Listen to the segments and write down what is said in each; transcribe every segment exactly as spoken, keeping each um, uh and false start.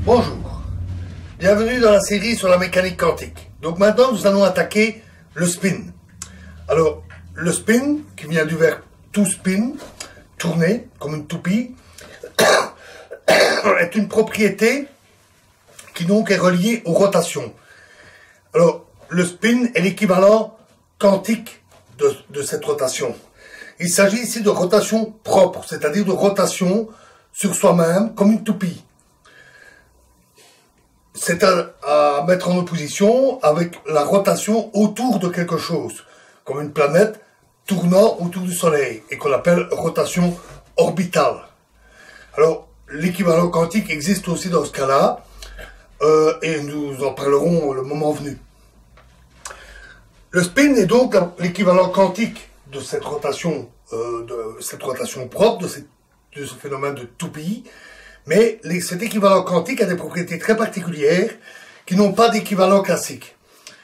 Bonjour, bienvenue dans la série sur la mécanique quantique. Donc maintenant nous allons attaquer le spin. Alors le spin, qui vient du verbe to spin, tourner comme une toupie, est une propriété qui donc est reliée aux rotations. Alors le spin est l'équivalent quantique de, de cette rotation. Il s'agit ici de rotation propre, c'est-à-dire de rotation sur soi-même comme une toupie. C'est à, à mettre en opposition avec la rotation autour de quelque chose, comme une planète tournant autour du Soleil, et qu'on appelle rotation orbitale. Alors, l'équivalent quantique existe aussi dans ce cas-là, euh, et nous en parlerons le moment venu. Le spin est donc l'équivalent quantique de cette rotation, euh, de cette rotation propre, de, cette, de ce phénomène de toupie. Mais les, cet équivalent quantique a des propriétés très particulières qui n'ont pas d'équivalent classique.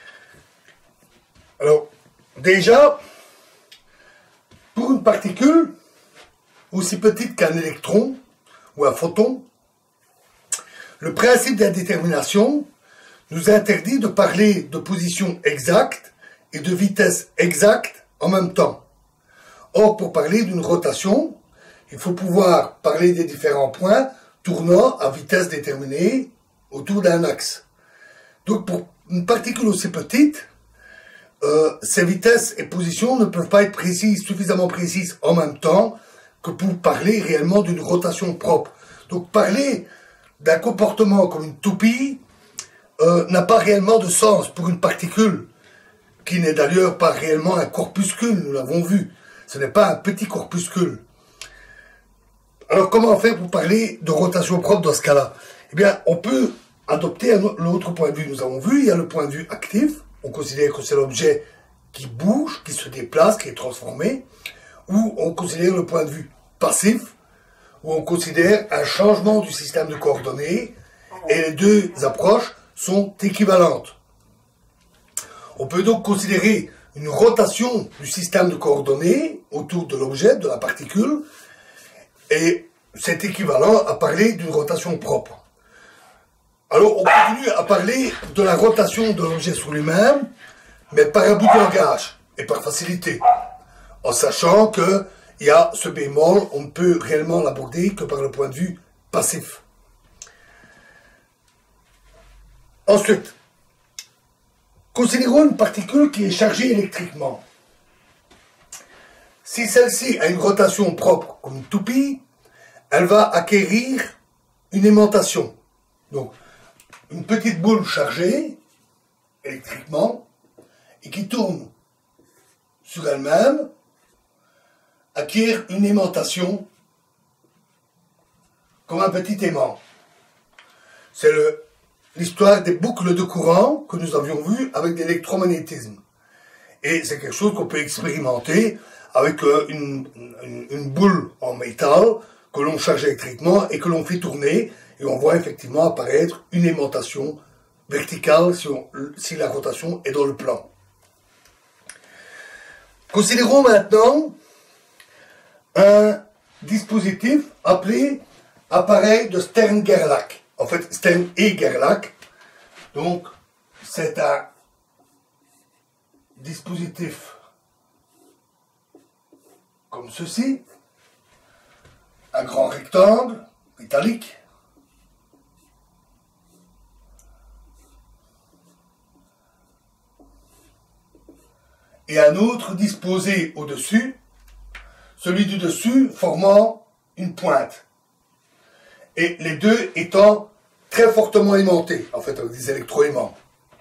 Alors, déjà, pour une particule aussi petite qu'un électron ou un photon, le principe d'indétermination nous interdit de parler de position exacte et de vitesse exacte en même temps. Or, pour parler d'une rotation, il faut pouvoir parler des différents points tournant à vitesse déterminée autour d'un axe. Donc pour une particule aussi petite, euh, ces vitesses et positions ne peuvent pas être précises, suffisamment précises en même temps que pour parler réellement d'une rotation propre. Donc parler d'un comportement comme une toupie euh, n'a pas réellement de sens pour une particule qui n'est d'ailleurs pas réellement un corpuscule, nous l'avons vu. Ce n'est pas un petit corpuscule. Alors, comment faire pour parler de rotation propre dans ce cas-là? Eh bien, on peut adopter l'autre point de vue. Nous avons vu, il y a le point de vue actif. On considère que c'est l'objet qui bouge, qui se déplace, qui est transformé. Ou on considère le point de vue passif, où on considère un changement du système de coordonnées. Et les deux approches sont équivalentes. On peut donc considérer une rotation du système de coordonnées autour de l'objet, de la particule, et c'est équivalent à parler d'une rotation propre. Alors on continue à parler de la rotation de l'objet sur lui-même, mais par un bout de langage et par facilité, en sachant qu'il y a ce bémol, on ne peut réellement l'aborder que par le point de vue passif. Ensuite, considérons une particule qui est chargée électriquement. Si celle-ci a une rotation propre comme une toupie, elle va acquérir une aimantation. Donc, une petite boule chargée électriquement et qui tourne sur elle-même acquiert une aimantation comme un petit aimant. C'est l'histoire des boucles de courant que nous avions vues avec l'électromagnétisme. Et c'est quelque chose qu'on peut expérimenter avec une, une, une boule en métal que l'on charge électriquement et que l'on fait tourner, et on voit effectivement apparaître une aimantation verticale si, on, si la rotation est dans le plan. Considérons maintenant un dispositif appelé appareil de Stern-Gerlach. En fait, Stern et Gerlach. Donc, c'est un dispositif comme ceci, un grand rectangle métallique, et un autre disposé au-dessus, celui du dessus formant une pointe, et les deux étant très fortement aimantés, en fait avec des électroaimants.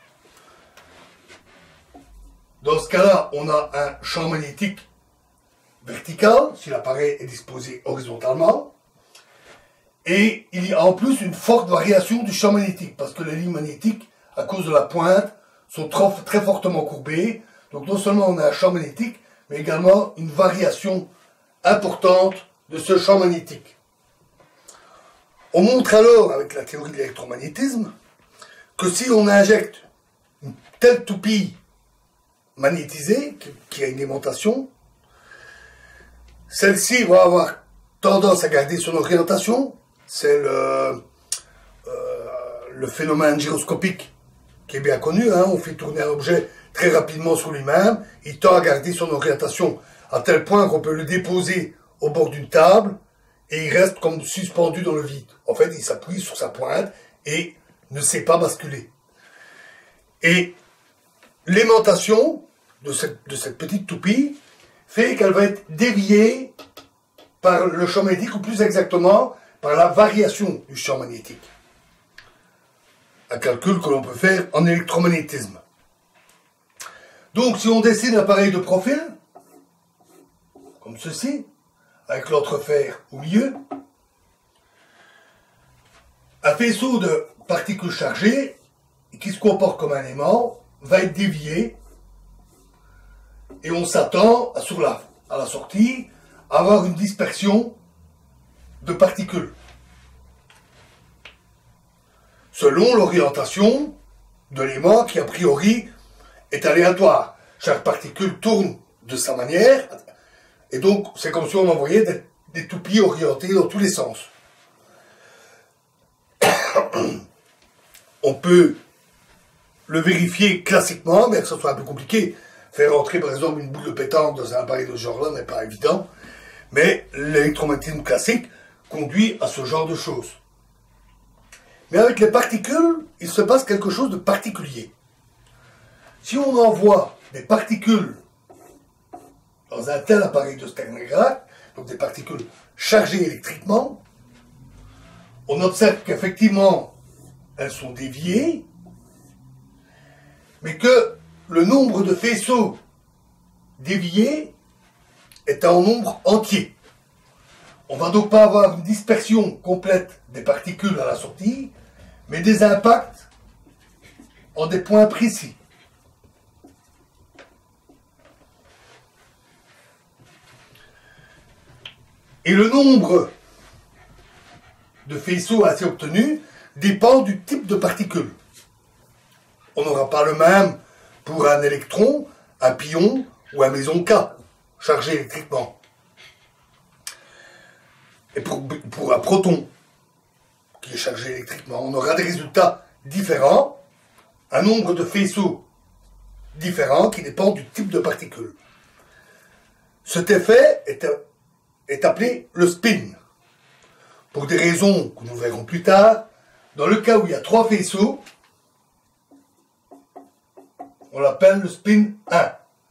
Dans ce cas-là, on a un champ magnétique vertical, si l'appareil est disposé horizontalement, et il y a en plus une forte variation du champ magnétique, parce que les lignes magnétiques, à cause de la pointe, sont trop, très fortement courbées, donc non seulement on a un champ magnétique, mais également une variation importante de ce champ magnétique. On montre alors, avec la théorie de l'électromagnétisme, que si on injecte une telle toupie magnétisée, qui a une aimantation, celle-ci va avoir tendance à garder son orientation, celle euh, euh, le phénomène gyroscopique qui est bien connu, hein, on fait tourner un objet très rapidement sur lui-même, il tend à garder son orientation à tel point qu'on peut le déposer au bord d'une table et il reste comme suspendu dans le vide. En fait, il s'appuie sur sa pointe et ne sait pas basculer. Et l'aimantation de cette, de cette petite toupie fait qu'elle va être déviée par le champ magnétique, ou plus exactement par la variation du champ magnétique. Un calcul que l'on peut faire en électromagnétisme. Donc si on dessine l'appareil de profil, comme ceci, avec l'entrefer au milieu, un faisceau de particules chargées, qui se comporte comme un aimant, va être dévié, et on s'attend sur la, à la sortie à avoir une dispersion de particules, selon l'orientation de l'aimant qui a priori est aléatoire. Chaque particule tourne de sa manière, et donc c'est comme si on envoyait des, des toupies orientées dans tous les sens. On peut le vérifier classiquement, mais que ce soit un peu compliqué. Faire rentrer par exemple une boule de pétanque dans un appareil de ce genre-là n'est pas évident, mais l'électromagnétisme classique conduit à ce genre de choses. Mais avec les particules, il se passe quelque chose de particulier. Si on envoie des particules dans un tel appareil de Stern-Gerlach, donc des particules chargées électriquement, on observe qu'effectivement, elles sont déviées, mais que le nombre de faisceaux déviés est en nombre entier. On ne va donc pas avoir une dispersion complète des particules à la sortie, mais des impacts en des points précis. Et le nombre de faisceaux ainsi obtenus dépend du type de particules. On n'aura pas le même pour un électron, un pion ou un méson K, chargé électriquement. Et pour, pour un proton, qui est chargé électriquement, on aura des résultats différents, un nombre de faisceaux différents qui dépendent du type de particules. Cet effet est, est appelé le spin. Pour des raisons que nous verrons plus tard, dans le cas où il y a trois faisceaux, on l'appelle le spin un.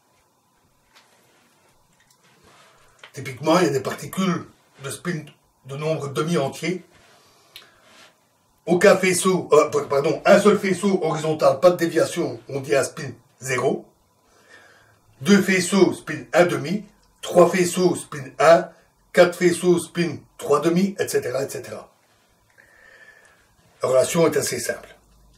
Typiquement, il y a des particules de spin de nombre demi-entier. Aucun faisceau, euh, pardon, un seul faisceau horizontal, pas de déviation, on dit un spin zéro. Deux faisceaux, spin un demi. Trois faisceaux, spin un. Quatre faisceaux, spin trois demi, et cetera, et cetera. La relation est assez simple.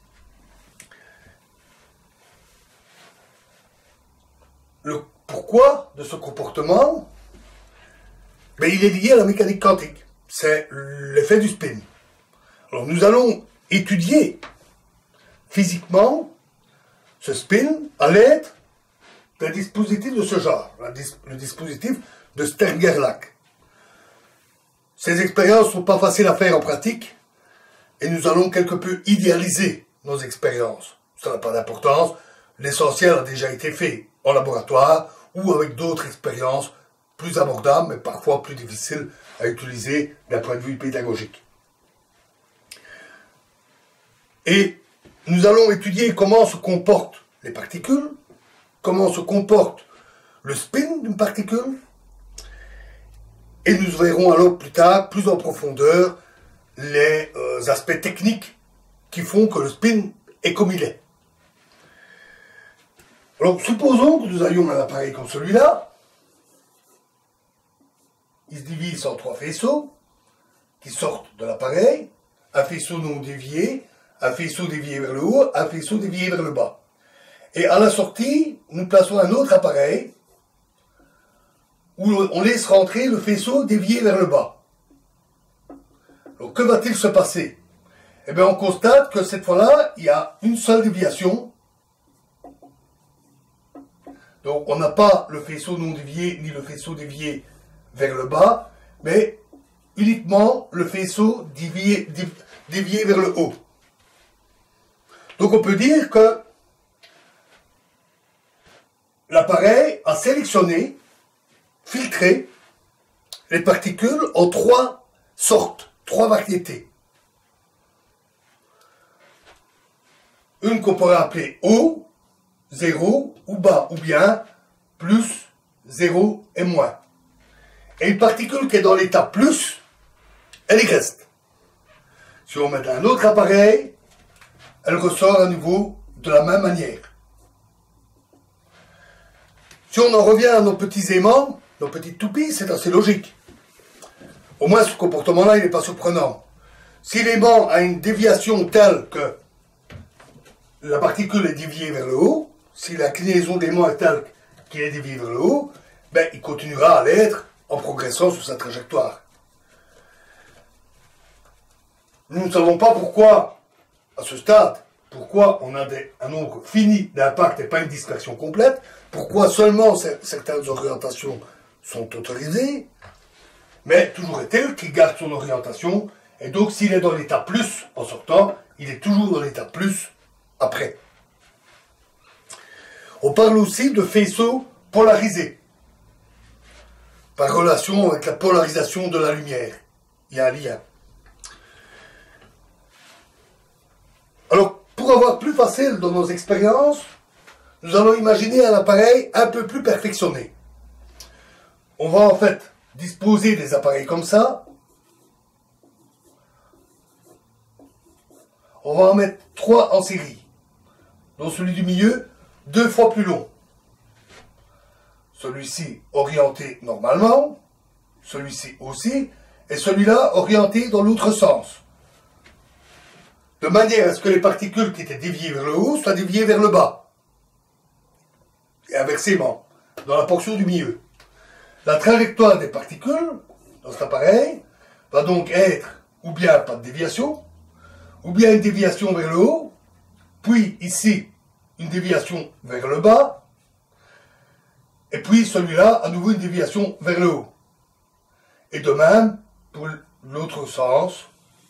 Le pourquoi de ce comportement, mais il est lié à la mécanique quantique. C'est l'effet du spin. Alors nous allons étudier physiquement ce spin à l'aide d'un dispositif de ce genre, le dispositif de Stern-Gerlach. Ces expériences ne sont pas faciles à faire en pratique et nous allons quelque peu idéaliser nos expériences. Ça n'a pas d'importance, l'essentiel a déjà été fait en laboratoire ou avec d'autres expériences plus abordables mais parfois plus difficiles à utiliser d'un point de vue pédagogique. Et nous allons étudier comment se comportent les particules, comment se comporte le spin d'une particule, et nous verrons alors plus tard, plus en profondeur, les euh, aspects techniques qui font que le spin est comme il est. Alors, supposons que nous ayons un appareil comme celui-là. Il se divise en trois faisceaux qui sortent de l'appareil, un faisceau non dévié, un faisceau dévié vers le haut, un faisceau dévié vers le bas. Et à la sortie, nous plaçons un autre appareil où on laisse rentrer le faisceau dévié vers le bas. Donc que va-t-il se passer? Eh bien on constate que cette fois-là, il y a une seule déviation. Donc on n'a pas le faisceau non dévié ni le faisceau dévié vers le bas, mais uniquement le faisceau dévié, dévié vers le haut. Donc on peut dire que l'appareil a sélectionné, filtré les particules en trois sortes, trois variétés. Une qu'on pourrait appeler haut, zéro ou bas, ou bien plus, zéro et moins. Et une particule qui est dans l'état plus, elle y reste. Si on met un autre appareil, elle ressort à nouveau de la même manière. Si on en revient à nos petits aimants, nos petites toupies, c'est assez logique. Au moins ce comportement-là, il n'est pas surprenant. Si l'aimant a une déviation telle que la particule est déviée vers le haut, si la inclinaison d'aimant est telle qu'il est dévié vers le haut, ben, il continuera à l'être en progressant sur sa trajectoire. Nous ne savons pas pourquoi, à ce stade, pourquoi on a des, un nombre fini d'impacts et pas une dispersion complète, pourquoi seulement certaines orientations sont autorisées, mais toujours est-il qu'il garde son orientation, et donc s'il est dans l'état plus en sortant, il est toujours dans l'état plus après. On parle aussi de faisceaux polarisés, par relation avec la polarisation de la lumière. Il y a un lien. Alors, pour avoir plus facile dans nos expériences, nous allons imaginer un appareil un peu plus perfectionné. On va en fait disposer des appareils comme ça. On va en mettre trois en série. Dans celui du milieu, deux fois plus long. Celui-ci orienté normalement, celui-ci aussi, et celui-là orienté dans l'autre sens. De manière à ce que les particules qui étaient déviées vers le haut soient déviées vers le bas. Et inversement, dans la portion du milieu. La trajectoire des particules, dans cet appareil, va donc être ou bien pas de déviation, ou bien une déviation vers le haut, puis ici, une déviation vers le bas, et puis celui-là, à nouveau une déviation vers le haut. Et de même, pour l'autre sens.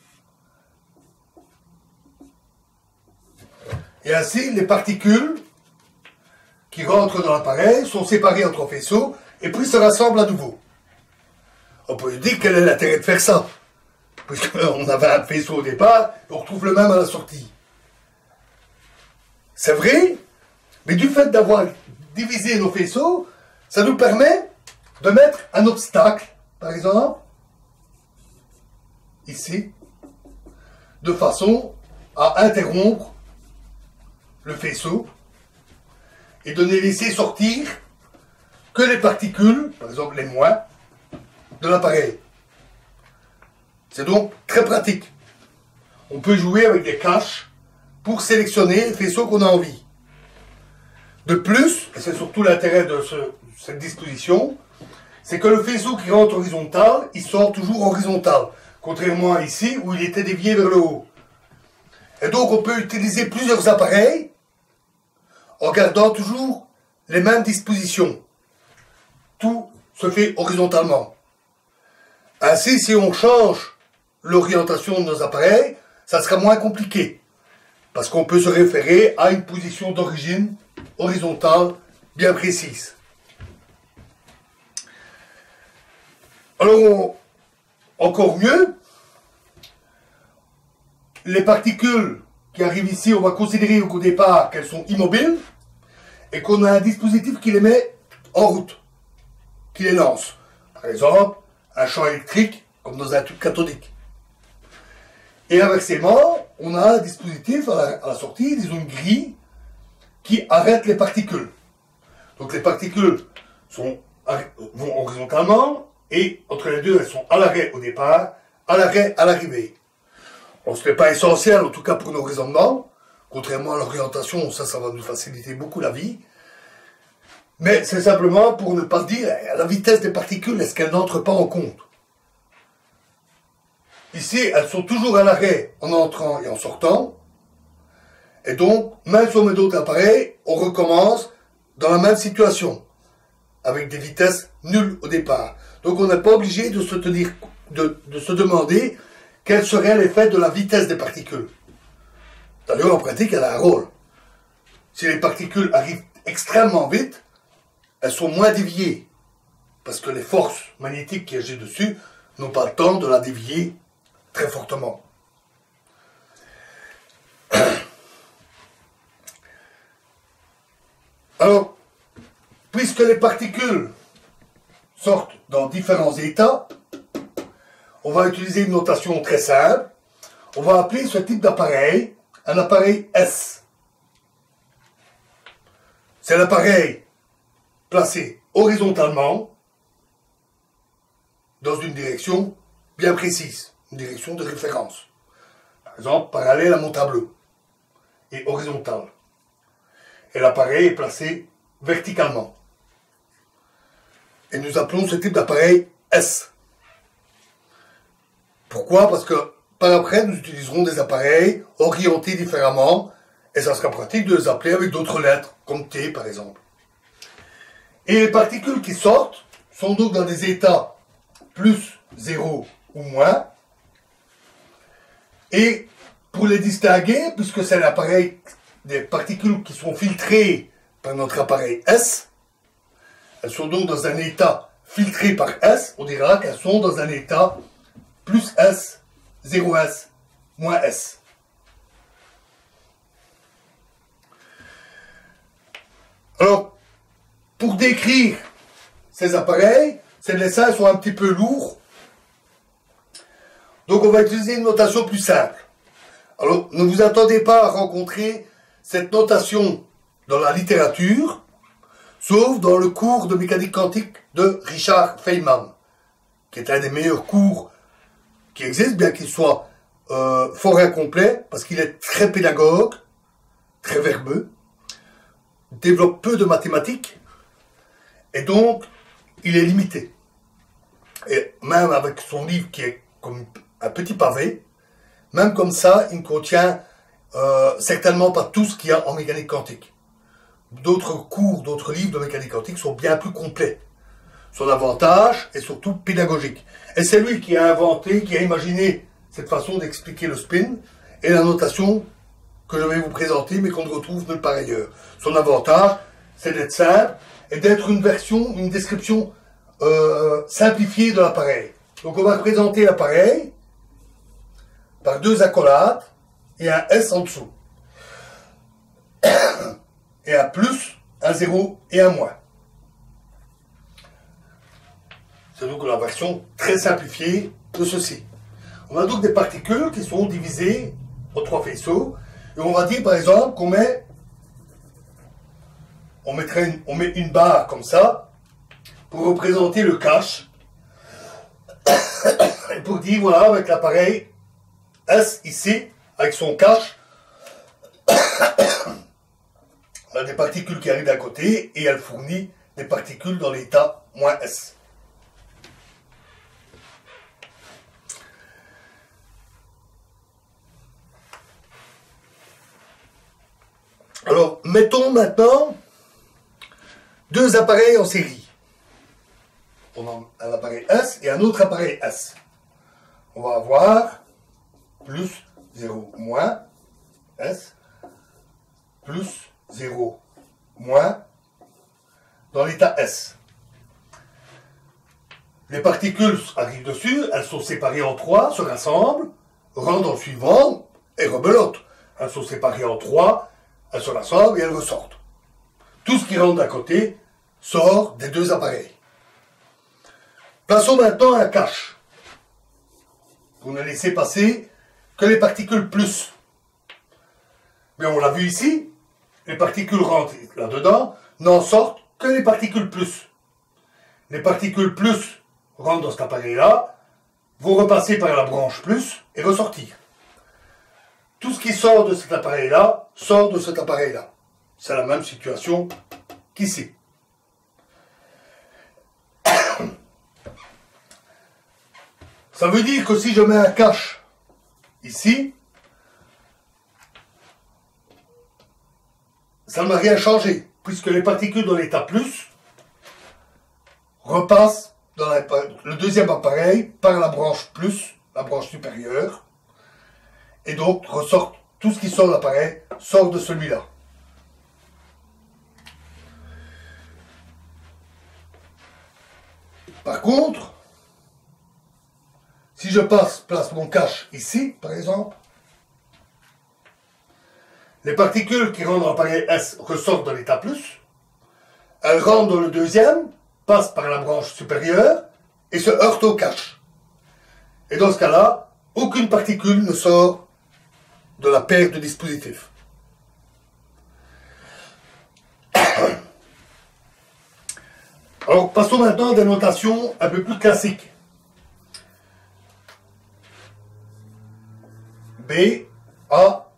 Et ainsi, les particules qui rentrent dans l'appareil sont séparées en trois faisceaux, et puis se rassemblent à nouveau. On peut dire quel est l'intérêt de faire ça, puisqu'on avait un faisceau au départ, et on retrouve le même à la sortie. C'est vrai, mais du fait d'avoir divisé nos faisceaux, ça nous permet de mettre un obstacle, par exemple, ici, de façon à interrompre le faisceau et de ne laisser sortir que les particules, par exemple les moins, de l'appareil. C'est donc très pratique. On peut jouer avec des caches pour sélectionner les faisceaux qu'on a envie. De plus, et c'est surtout l'intérêt de ce, cette disposition, c'est que le faisceau qui rentre horizontal, il sort toujours horizontal, contrairement à ici où il était dévié vers le haut. Et donc on peut utiliser plusieurs appareils en gardant toujours les mêmes dispositions. Tout se fait horizontalement. Ainsi, si on change l'orientation de nos appareils, ça sera moins compliqué, parce qu'on peut se référer à une position d'origine horizontale bien précise. Alors, on, encore mieux, les particules qui arrivent ici, on va considérer au départ qu'elles sont immobiles et qu'on a un dispositif qui les met en route, qui les lance. Par exemple, un champ électrique, comme dans un tube cathodique. Et inversement, on a un dispositif à la, à la sortie, disons une grille, qui arrête les particules. Donc les particules sont, vont horizontalement, et entre les deux, elles sont à l'arrêt au départ, à l'arrêt à l'arrivée. Bon, ce n'est pas essentiel, en tout cas pour nos raisonnements, contrairement à l'orientation, ça, ça va nous faciliter beaucoup la vie. Mais c'est simplement pour ne pas dire, la vitesse des particules, est-ce qu'elles n'entrent pas en compte? Ici, elles sont toujours à l'arrêt en entrant et en sortant. Et donc, même si on met d'autres appareils, on recommence dans la même situation, avec des vitesses nulles au départ. Donc on n'est pas obligé de se tenir, de, de se demander quel serait l'effet de la vitesse des particules. D'ailleurs, en pratique, elle a un rôle. Si les particules arrivent extrêmement vite, elles sont moins déviées. Parce que les forces magnétiques qui agissent dessus n'ont pas le temps de la dévier très fortement. Alors, puisque les particules sortent dans différents états, on va utiliser une notation très simple. On va appeler ce type d'appareil un appareil S. C'est l'appareil placé horizontalement dans une direction bien précise, une direction de référence. Par exemple, parallèle à mon tableau et horizontal. Et l'appareil est placé verticalement. Et nous appelons ce type d'appareil S. Pourquoi? Parce que par après, nous utiliserons des appareils orientés différemment, et ça sera pratique de les appeler avec d'autres lettres, comme T par exemple. Et les particules qui sortent sont donc dans des états plus, zéro ou moins. Et pour les distinguer, puisque c'est l'appareil des particules qui sont filtrées par notre appareil S, elles sont donc dans un état filtré par S, on dira qu'elles sont dans un état plus S, zéro S, moins S. Alors, pour décrire ces appareils, ces dessins sont un petit peu lourds, donc on va utiliser une notation plus simple. Alors, ne vous attendez pas à rencontrer cette notation dans la littérature, sauf dans le cours de mécanique quantique de Richard Feynman, qui est un des meilleurs cours qui existent, bien qu'il soit euh, fort incomplet, parce qu'il est très pédagogue, très verbeux, développe peu de mathématiques, et donc il est limité. Et même avec son livre qui est comme un petit pavé, même comme ça, il ne contient euh, certainement pas tout ce qu'il y a en mécanique quantique. D'autres cours, d'autres livres de mécanique quantique sont bien plus complets. Son avantage est surtout pédagogique. Et c'est lui qui a inventé, qui a imaginé cette façon d'expliquer le spin et la notation que je vais vous présenter, mais qu'on ne retrouve nulle part ailleurs. Son avantage, c'est d'être simple et d'être une version, une description euh, simplifiée de l'appareil. Donc on va présenter l'appareil par deux accolades et un S en dessous. Et un plus, un zéro et un moins. C'est donc la version très simplifiée de ceci. On a donc des particules qui sont divisées en trois faisceaux. Et on va dire par exemple qu'on met, on mettrait une, on met une barre comme ça pour représenter le cache. Et pour dire voilà, avec l'appareil S ici, avec son cache, on a des particules qui arrivent d'un côté et elle fournit des particules dans l'état moins S. Alors, mettons maintenant deux appareils en série. On a un appareil S et un autre appareil S. On va avoir plus zéro moins S, plus zéro moins dans l'état S. Les particules arrivent dessus, elles sont séparées en trois, se rassemblent, rentrent dans le suivant et rebelotent. Elles sont séparées en trois, elles se rassemblent et elles ressortent. Tout ce qui rentre d'un côté sort des deux appareils. Plaçons maintenant un cache. Pour ne laisser passer que les particules plus. Mais on l'a vu ici, les particules rentrent là-dedans, n'en sortent que les particules plus. Les particules plus rentrent dans cet appareil-là, vont repasser par la branche plus et ressortir. Tout ce qui sort de cet appareil-là, sort de cet appareil-là. C'est la même situation qu'ici. Ça veut dire que si je mets un cache ici, ça ne va rien changer, puisque les particules dans l'état plus repassent dans la, le deuxième appareil par la branche plus, la branche supérieure, et donc ressortent tout ce qui sort de l'appareil sort de celui-là. Par contre, si je passe, place mon cache ici, par exemple, les particules qui rentrent dans l'appareil S ressortent de l'état plus, elles rentrent dans le deuxième, passent par la branche supérieure et se heurtent au cache. Et dans ce cas-là, aucune particule ne sort de la paire de dispositifs. Alors, passons maintenant à des notations un peu plus classiques. B, A.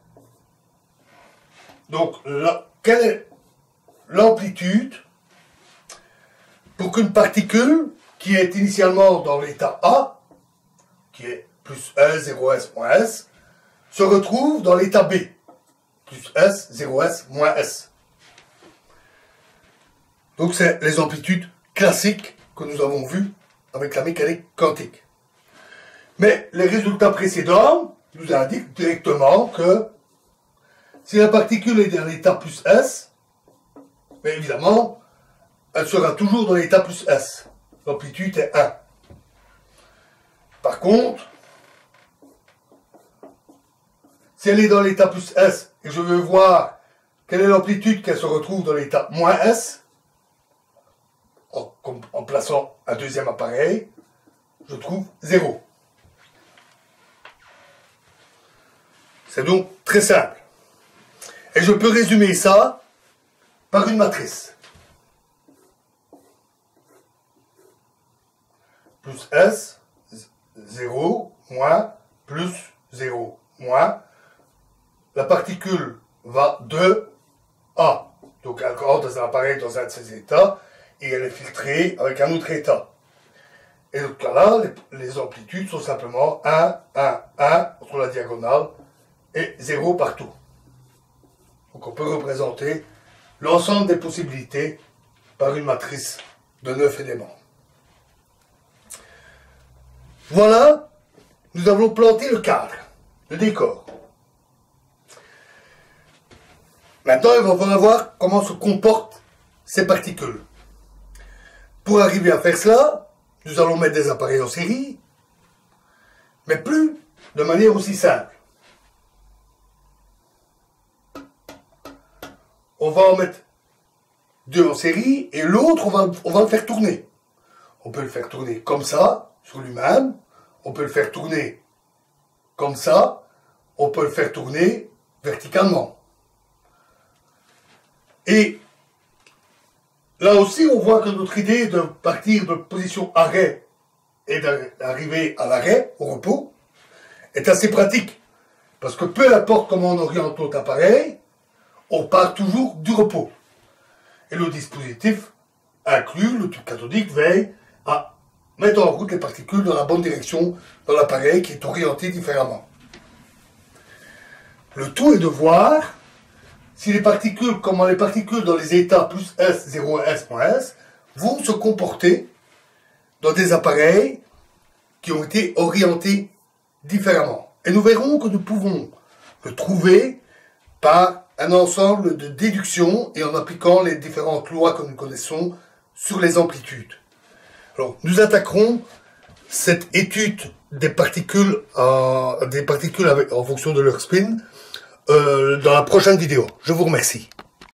Donc, là, quelle est l'amplitude pour qu'une particule qui est initialement dans l'état A, qui est plus S, zéro S, moins S, se retrouve dans l'état B, plus S, zéro S, moins S. Donc, c'est les amplitudes classiques que nous avons vues avec la mécanique quantique. Mais les résultats précédents nous indiquent directement que si la particule est dans l'état plus S, mais évidemment, elle sera toujours dans l'état plus S. L'amplitude est un. Par contre, si elle est dans l'état plus S et je veux voir quelle est l'amplitude qu'elle se retrouve dans l'état moins S, en, en plaçant un deuxième appareil, je trouve zéro. C'est donc très simple. Et je peux résumer ça par une matrice. Plus S, zéro, moins, plus, zéro, moins. La particule va de A. Donc elle rentre dans un appareil dans un de ses états et elle est filtrée avec un autre état. Et dans ce cas-là, les, les amplitudes sont simplement un, un, un entre la diagonale et zéro partout. Donc on peut représenter l'ensemble des possibilités par une matrice de neuf éléments. Voilà, nous avons planté le cadre, le décor. Maintenant, il va falloir voir comment se comportent ces particules. Pour arriver à faire cela, nous allons mettre des appareils en série, mais plus de manière aussi simple. On va en mettre deux en série et l'autre, on va, on va le faire tourner. On peut le faire tourner comme ça, sur lui-même. On peut le faire tourner comme ça. On peut le faire tourner verticalement. Et là aussi, on voit que notre idée de partir de position arrêt et d'arriver à l'arrêt, au repos, est assez pratique. Parce que peu importe comment on oriente notre appareil, on part toujours du repos. Et le dispositif inclus, le tube cathodique, veille à mettre en route les particules dans la bonne direction dans l'appareil qui est orienté différemment. Le tout est de voir si les particules, comment les particules dans les états plus S, zéro S, moins S, vont se comporter dans des appareils qui ont été orientés différemment. Et nous verrons que nous pouvons le trouver par un ensemble de déductions et en appliquant les différentes lois que nous connaissons sur les amplitudes. Alors, nous attaquerons cette étude des particules, euh, des particules avec, en fonction de leur spin euh, dans la prochaine vidéo. Je vous remercie.